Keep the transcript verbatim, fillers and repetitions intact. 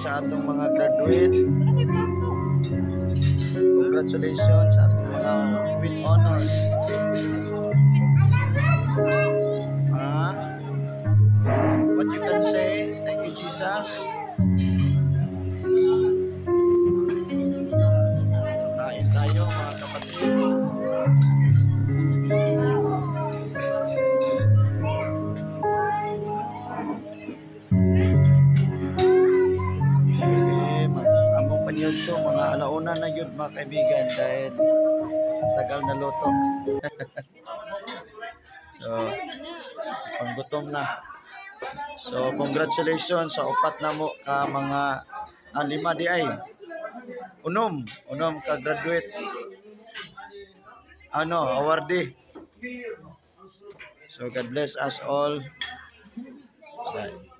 sa atong mga graduate. Congratulations sa atong mga with honors. Ah, what you can say? Thank you, Jesus. Kain tayo mga kapatid. Okay, among paniyod to, mga alauna na yun mga kaibigan dahil tagal na luto. So, panggutom na. So, congratulations sa upat na mo ka mga ah, lima di ay. Unom, unom ka graduate. Ano, awardee. So, God bless us all. Bye.